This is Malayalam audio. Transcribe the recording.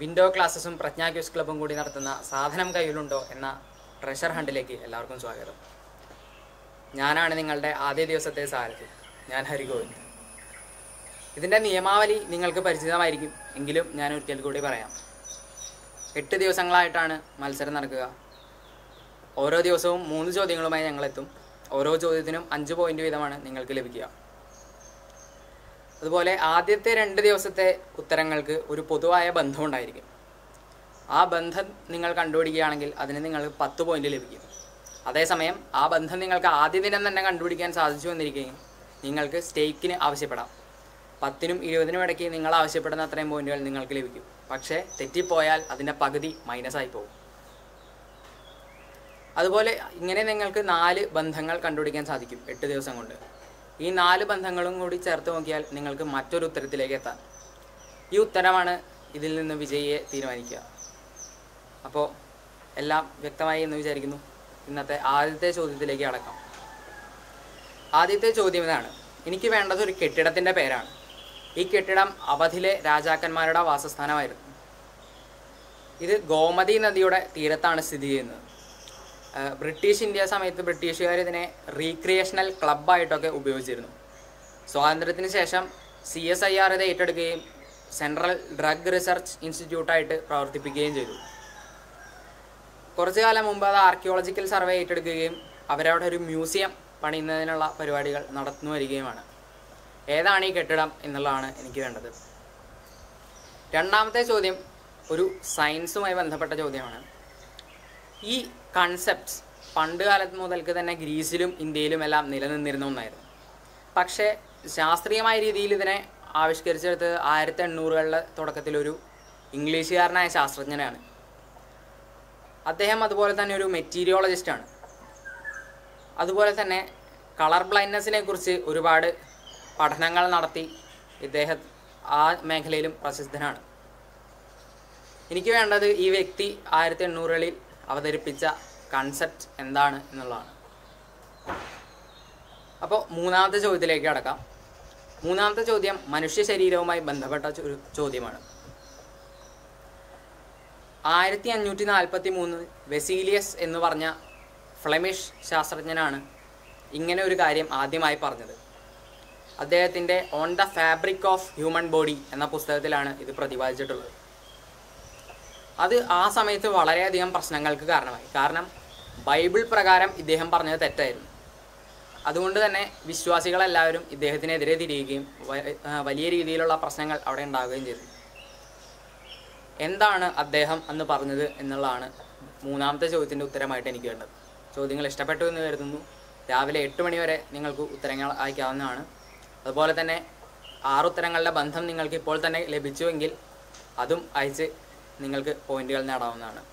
വിൻഡോ ക്ലാസ്സസും പ്രജ്ഞാ ക്യൂസ് ക്ലബ്ബും കൂടി നടത്തുന്ന സാധനം കയ്യിലുണ്ടോ എന്ന ട്രഷർ ഹണ്ടിലേക്ക് എല്ലാവർക്കും സ്വാഗതം. ഞാനാണ് നിങ്ങളുടെ ആദ്യ ദിവസത്തെ സാരഥി. ഞാൻ ഹരിഗോവിന്ദ്. ഇതിൻ്റെ നിയമാവലി നിങ്ങൾക്ക് പരിചിതമായിരിക്കും, എങ്കിലും ഞാൻ ഒരിക്കൽ കൂടി പറയാം. 8 ദിവസങ്ങളായിട്ടാണ് മത്സരം നടക്കുക. ഓരോ ദിവസവും 3 ചോദ്യങ്ങളുമായി ഞങ്ങളെത്തും. ഓരോ ചോദ്യത്തിനും 5 പോയിന്റ് വീതമാണ് നിങ്ങൾക്ക് ലഭിക്കുക. അതുപോലെ ആദ്യത്തെ 2 ദിവസത്തെ ഉത്തരങ്ങൾക്ക് ഒരു പൊതുവായ ബന്ധമുണ്ടായിരിക്കും. ആ ബന്ധം നിങ്ങൾ കണ്ടുപിടിക്കുകയാണെങ്കിൽ അതിന് നിങ്ങൾക്ക് 10 പോയിന്റ് ലഭിക്കും. അതേസമയം ആ ബന്ധം നിങ്ങൾക്ക് ആദ്യ ദിനം തന്നെ കണ്ടുപിടിക്കാൻ സാധിച്ചു വന്നിരിക്കുകയും നിങ്ങൾക്ക് സ്റ്റേക്കിന് ആവശ്യപ്പെടാം. 10നും 20നും ഇടയ്ക്ക് നിങ്ങൾ ആവശ്യപ്പെടുന്ന അത്രയും പോയിന്റുകൾ നിങ്ങൾക്ക് ലഭിക്കും. പക്ഷേ തെറ്റിപ്പോയാൽ അതിൻ്റെ പകുതി മൈനസായി പോകും. അതുപോലെ ഇങ്ങനെ നിങ്ങൾക്ക് 4 ബന്ധങ്ങൾ കണ്ടുപിടിക്കാൻ സാധിക്കും 8 ദിവസം കൊണ്ട്. ഈ 4 ബന്ധങ്ങളും കൂടി ചേർത്ത് നോക്കിയാൽ നിങ്ങൾക്ക് മറ്റൊരു ഉത്തരത്തിലേക്ക് എത്താം. ഈ ഉത്തരമാണ് ഇതിൽ നിന്ന് വിജയിയെ തീരുമാനിക്കുക. അപ്പോൾ എല്ലാം വ്യക്തമായി എന്ന് വിചാരിക്കുന്നു. ഇന്നത്തെ ആദ്യത്തെ ചോദ്യത്തിലേക്ക് കടക്കാം. ആദ്യത്തെ ചോദ്യം ഇതാണ്. എനിക്ക് വേണ്ടത് ഒരു കെട്ടിടത്തിൻ്റെ പേരാണ്. ഈ കെട്ടിടം അവധിലെ രാജാക്കന്മാരുടെ വാസസ്ഥാനമായിരുന്നു. ഇത് ഗോമതി നദിയുടെ തീരത്താണ് സ്ഥിതി ചെയ്യുന്നത്. ബ്രിട്ടീഷ് ഇന്ത്യ സമയത്ത് ബ്രിട്ടീഷുകാർ ഇതിനെ റീക്രിയേഷണൽ ക്ലബ്ബായിട്ടൊക്കെ ഉപയോഗിച്ചിരുന്നു. സ്വാതന്ത്ര്യത്തിന് ശേഷം CSIR ഇത് ഏറ്റെടുക്കുകയും സെൻട്രൽ ഡ്രഗ് റിസർച്ച് ഇൻസ്റ്റിറ്റ്യൂട്ടായിട്ട് പ്രവർത്തിപ്പിക്കുകയും ചെയ്തു. കുറച്ചു കാലം മുമ്പ് അത് ആർക്കിയോളജിക്കൽ സർവേ ഏറ്റെടുക്കുകയും അവരവിടെ ഒരു മ്യൂസിയം പണിയുന്നതിനുള്ള പരിപാടികൾ നടന്നു വരികയുമാണ്. ഏതാണ് ഈ കെട്ടിടം എന്നുള്ളതാണ് എനിക്ക് വേണ്ടത്. രണ്ടാമത്തെ ചോദ്യം ഒരു സയൻസുമായി ബന്ധപ്പെട്ട ചോദ്യമാണ്. ഈ കൺസെപ്റ്റ്സ് പണ്ട് കാലത്ത് മുതൽക്ക് തന്നെ ഗ്രീസിലും ഇന്ത്യയിലും എല്ലാം നിലനിന്നിരുന്ന ഒന്നായിരുന്നു. പക്ഷേ ശാസ്ത്രീയമായ രീതിയിൽ ഇതിനെ ആവിഷ്കരിച്ചെടുത്തത് 1800കളുടെ തുടക്കത്തിലൊരു ഇംഗ്ലീഷുകാരനായ ശാസ്ത്രജ്ഞനാണ്. അദ്ദേഹം അതുപോലെ തന്നെ ഒരു മെറ്റീരിയോളജിസ്റ്റാണ്. അതുപോലെ തന്നെ കളർ ബ്ലൈൻഡ്നെസ്സിനെ കുറിച്ച് ഒരുപാട് പഠനങ്ങൾ നടത്തി ഇദ്ദേഹം ആ മേഖലയിലും പ്രസിദ്ധനാണ്. എനിക്ക് വേണ്ടത് ഈ വ്യക്തി 1800കളിൽ അവതരിപ്പിച്ച കൺസെപ്റ്റ് എന്താണ് എന്നുള്ളതാണ്. അപ്പോൾ മൂന്നാമത്തെ ചോദ്യത്തിലേക്ക് കടക്കാം. മൂന്നാമത്തെ ചോദ്യം മനുഷ്യ ശരീരവുമായി ബന്ധപ്പെട്ട ഒരു ചോദ്യമാണ്. 1543 വെസീലിയസ് എന്ന് പറഞ്ഞ ഫ്ലെമിഷ് ശാസ്ത്രജ്ഞനാണ് ഇങ്ങനെ ഒരു കാര്യം ആദ്യമായി പറഞ്ഞത്. അദ്ദേഹത്തിൻ്റെ on the fabric of human body എന്ന പുസ്തകത്തിലാണ് ഇത് പ്രതിപാദിച്ചിട്ടുള്ളത്. അത് ആ സമയത്ത് വളരെയധികം പ്രശ്നങ്ങൾക്ക് കാരണമായി. കാരണം ബൈബിൾ പ്രകാരം ഇദ്ദേഹം പറഞ്ഞത് തെറ്റായിരുന്നു. അതുകൊണ്ട് തന്നെ വിശ്വാസികളെല്ലാവരും ഇദ്ദേഹത്തിനെതിരെ തിരിയുകയും വലിയ രീതിയിലുള്ള പ്രശ്നങ്ങൾ അവിടെ ഉണ്ടാവുകയും ചെയ്തു. എന്താണ് അദ്ദേഹം അന്ന് പറഞ്ഞത് എന്നുള്ളതാണ് മൂന്നാമത്തെ ചോദ്യത്തിൻ്റെ ഉത്തരമായിട്ട് എനിക്ക് വേണ്ടത്. ചോദ്യങ്ങൾ ഇഷ്ടപ്പെട്ടു എന്ന് കരുതുന്നു. രാവിലെ 8 മണി വരെ നിങ്ങൾക്ക് ഉത്തരങ്ങൾ അയക്കാവുന്നതാണ്. അതുപോലെ തന്നെ 6 ഉത്തരങ്ങളുടെ ബന്ധം നിങ്ങൾക്ക് ഇപ്പോൾ തന്നെ ലഭിച്ചുവെങ്കിൽ അതും അയച്ച് നിങ്ങൾക്ക് പോയിന്റുകൾ നേടാവുന്നതാണ്.